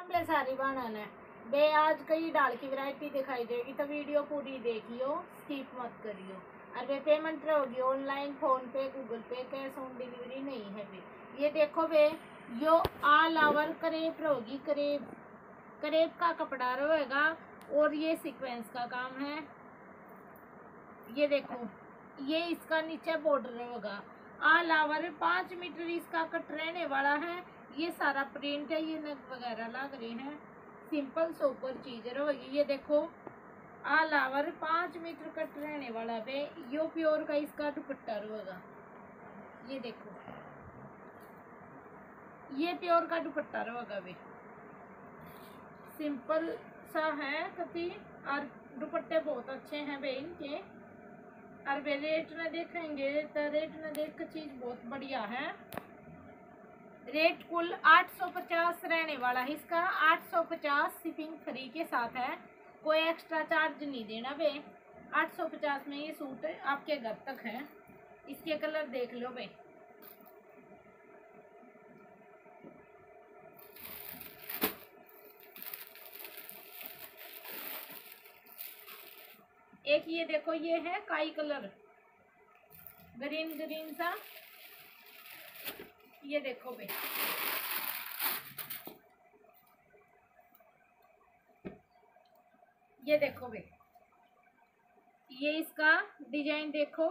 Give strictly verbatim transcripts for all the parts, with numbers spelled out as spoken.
Simple sari बनाना है बे। आज कई डाल की वैरायटी दिखाई देगी तो वीडियो पूरी देखियो, स्किप मत करियो। और वे पेमेंट होगी online, PhonePe, Google Pay, cash on delivery नहीं है बे। ये देखो बे, यो ऑल ओवर करेप होगी, करेप करेप का कपड़ा रहेगा और ये सीक्वेंस का काम है। ये देखो, ये इसका नीचे बॉर्डर होगा। ऑल ओवर पाँच मीटर इसका कट रहने वाला है। ये सारा प्रिंट है, ये नग वगैरह लग रहे हैं। सिंपल सुपर चीज रहेगी। ये देखो, ऑल ओवर पाँच मीटर कट रहने वाला बे। यो प्योर का इसका दुपट्टा रहेगा। ये देखो, ये प्योर का दुपट्टा रहेगा बे। सिंपल सा है कति, और दुपट्टे बहुत अच्छे हैं बे इनके। और वे रेट में देखेंगे तो रेट में देख कर चीज बहुत बढ़िया है। रेट कुल आठ सौ पचास रहने वाला है इसका। आठ सौ पचास शिपिंग फ्री के साथ है, कोई एक्स्ट्रा चार्ज नहीं देना बे। आठ सौ पचास में ये सूट आपके घर तक है। इसके कलर देख लो बे। एक ये देखो, ये है काई कलर, ग्रीन ग्रीन सा। ये देखो बे, ये देखो बे, ये इसका डिजाइन देखो।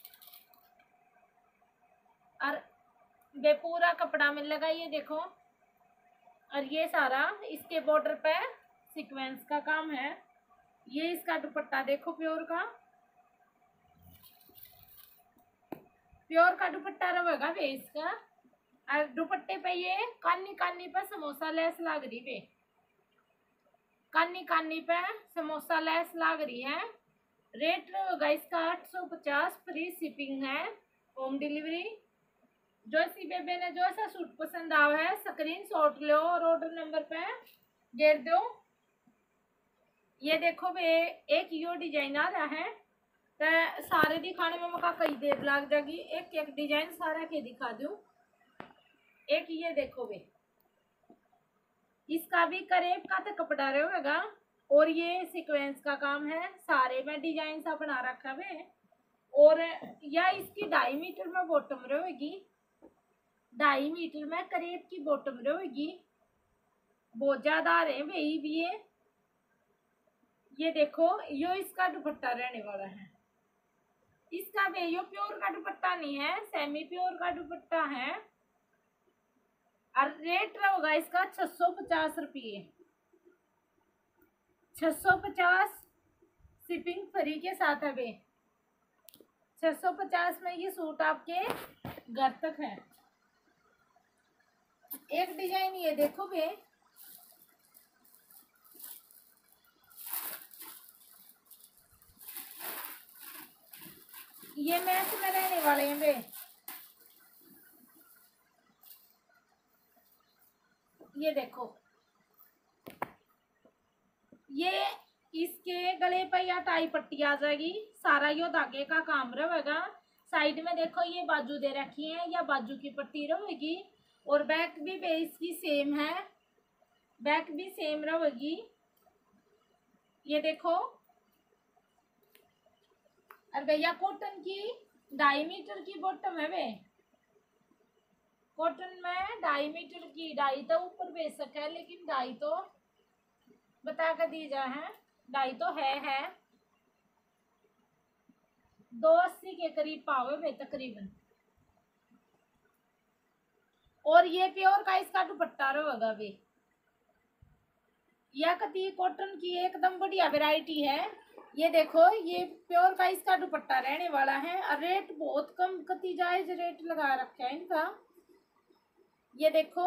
और बे पूरा कपड़ा मिल लगा, ये देखो। और ये सारा इसके बॉर्डर पे सीक्वेंस का काम है। ये इसका दुपट्टा देखो, प्योर का प्योर का दुपट्टा रहेगा बे इसका। और दुपट्टे पे ये कानी कानी पे समोसा लेस लग रही बे। कानी कानी पे समोसा लेस लग रही है। रेट रहेगा इसका आठ सौ पचास, फ्री शिपिंग है, होम डिलीवरी। जो सी बेबे ने जो सा सूट पसंद आवा है स्क्रीन शॉट लो और ऑर्डर नंबर पे घेर दो। ये देखो बे, एक यो डिजाइन आ रहा है तो सारे दिखाने में मका कई देर लग जाएगी। एक एक डिजाइन सारा के दिखा दूं। एक ये देखो बे, इसका भी करेब का तो कपड़ा रहेगा और ये सीक्वेंस का काम है। सारे में डिजाइन सा बना रखा है। और या इसकी ढाई मीटर में बॉटम रहेगी। ढाई मीटर में करेब की बॉटम रहेगी। बहुत ज्यादा आ रहे हैं भाई भी ये। ये देखो, यो इसका दुपट्टा रहने वाला है। इसका भी यो प्योर का दुपट्टा नहीं है, सेमी प्योर का दुपट्टा है। और रेट रहेगा इसका छह सौ पचास रुपये। छह सौ पचास शिपिंग फ्री के साथ है बे। छह सौ पचास में ये सूट आपके घर तक है। एक डिजाइन ये देखो बे, ये मैच में रहने वाले हैं बे। ये देखो, ये इसके गले पर या टाई पट्टी आ जाएगी। सारा यो धागे का काम रहेगा। साइड में देखो, ये बाजू दे रखी है, या बाजू की पट्टी रहेगी। और बैक भी बे इसकी सेम है, बैक भी सेम रहेगी। ये देखो, और भैया कॉटन की ढाई मीटर की बॉटम है बे। कॉटन में ढाई मीटर की, ढाई तो ऊपर बेच सके है लेकिन ढाई तो बता कर दी जा है। ढाई तो है है दो अस्सी के करीब पावे बे तकरीबन। और ये प्योर का इसका दुपट्टा रहेगा बे। यह कती कॉटन की एकदम बढ़िया वैरायटी है। ये देखो, ये प्योर का इसका दुपट्टा रहने वाला है। और रेट बहुत कम, कती जायज रेट लगा रखा है इनका। ये देखो,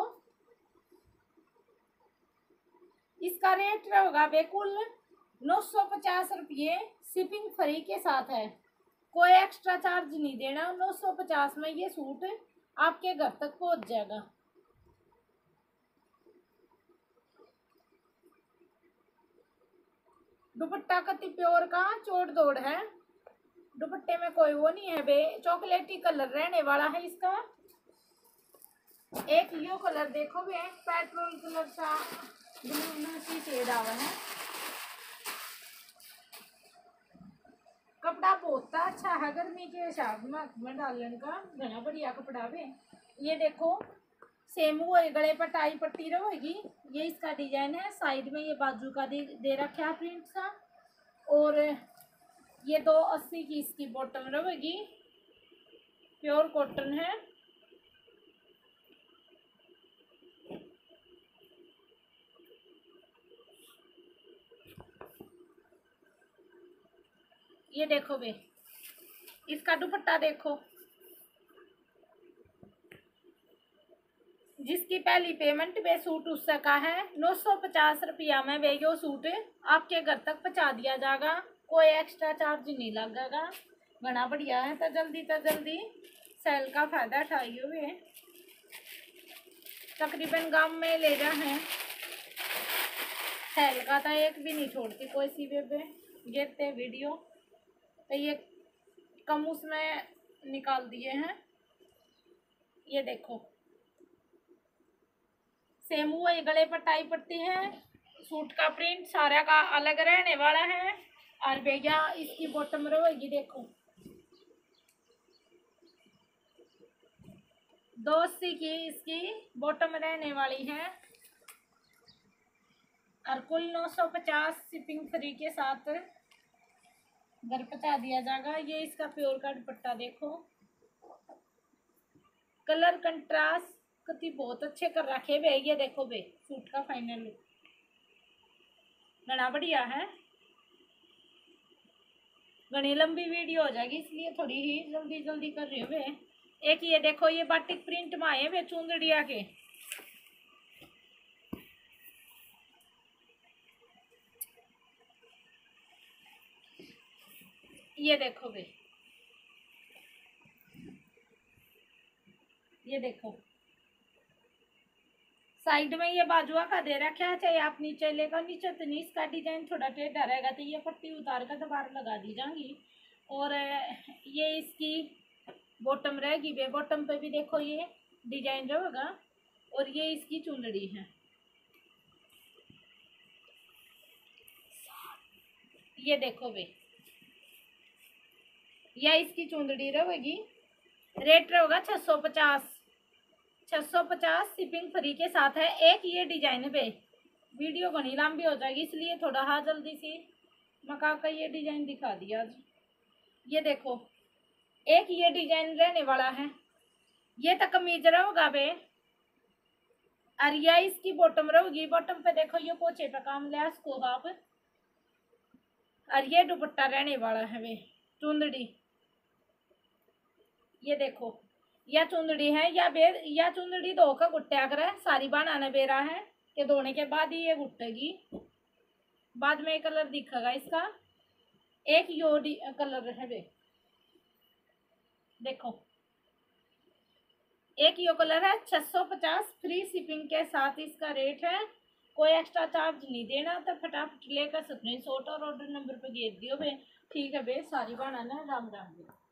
इसका रेट रहेगा बिल्कुल नौ सौ पचास रुपये, शिपिंग फ्री के साथ है। कोई एक्स्ट्रा चार्ज नहीं देना। नौ सौ पचास में ये सूट आपके घर तक पहुंच जाएगा। दुपट्टा कति प्योर का चोट दौड़ है। दुपट्टे में कोई वो नहीं है बे। चॉकलेटी कलर रहने वाला है इसका। एक यो कलर देखो बे, पेट्रोल कलर सा हुआ है। कपड़ा बहुत अच्छा है, गर्मी के हिसाब में डालने का घना बढ़िया कपड़ा भी। ये देखो सेम वो गले पर टाई पट्टी रहेगी, ये इसका डिजाइन है। साइड में ये बाजू का दे, दे रखा है प्रिंट सा। और ये दो अस्सी की इसकी बॉटम रहेगी, प्योर कॉटन है। ये देखो बे, इसका दुपट्टा देखो। जिसकी पहली पेमेंट बे सूट उस सका है नौ सौ पचास रुपया में वे यो सूट आपके घर तक पहुँचा दिया जाएगा, कोई एक्स्ट्रा चार्ज नहीं लगेगा। बड़ा बढ़िया है, तो जल्दी तो जल्दी सेल का फायदा उठाइए वे। तकरीबन गांव में ले जा है सेल का, तो एक भी नहीं छोड़ती कोई सी वे गिरते वीडियो, तो ये कम उसमें निकाल दिए हैं। ये देखो सेम हुआ, ये गले पर टाई पड़ती है। सूट का प्रिंट सारा का अलग रहने वाला है। और भैया इसकी बॉटम रहेगी, देखो दो अस्सी की इसकी बॉटम रहने वाली है। और कुल नौ सौ पचास शिपिंग फ्री के साथ घर पहुंचा दिया जाएगा। ये इसका प्योर का दुपट्टा देखो, कलर कंट्रास्ट कति बहुत अच्छे कर रखे बे। ये देखो बे सूट का फाइनल लुक बड़ा बढ़िया है। घनी लंबी वीडियो हो जाएगी, इसलिए थोड़ी ही जल्दी जल्दी कर रही हूँ बे। एक ये देखो, ये बाटिक प्रिंट में आए बे चुंदड़िया के। ये देखो बे, ये देखो साइड में ये बाजुआ का दे रखा है, चाहे आप नीचे लेकर नीचे तो नहीं, इसका डिजाइन थोड़ा टेढ़ा रहेगा, तो ये पट्टी उतार कर दोबारा लगा दी जाएंगी। और ये इसकी बॉटम रहेगी बे, बॉटम पे भी देखो ये डिजाइन रहेगा। और ये इसकी चुंदड़ी है, ये देखो बे, यह इसकी चुंदड़ी रहेगी। रेट रहेगा छः सौ पचास छः सौ पचास शिपिंग फ्री के साथ है। एक ये डिजाइन पे वीडियो घनी लंबी हो जाएगी, इसलिए थोड़ा हाँ जल्दी सी मका का ये डिजाइन दिखा दिया आज। ये देखो एक ये डिजाइन रहने वाला है, ये तो कमीज रहेगा बे। और यह इसकी बॉटम रहेगी, बॉटम पे देखो ये पोछे पे काम लिया इसको आप। और ये दुपट्टा रहने वाला है बे, चुंदड़ी ये देखो, या चुंदड़ी है या बेर या चुंदड़ी दो का गुट्टा कर सारी बनाने बेरा है कि धोने के बाद ही ये गुट्टेगी, बाद में कलर दिखेगा इसका। एक यो कलर है बे, देखो एक यो कलर है। छः सौ पचास फ्री शिपिंग के साथ इसका रेट है, कोई एक्स्ट्रा चार्ज नहीं देना। तो फटाफट लेकर स्क्रीन शॉट और ऑर्डर नंबर पे भेज दियो बे। ठीक है बे, सारी बनाना राम राम बे।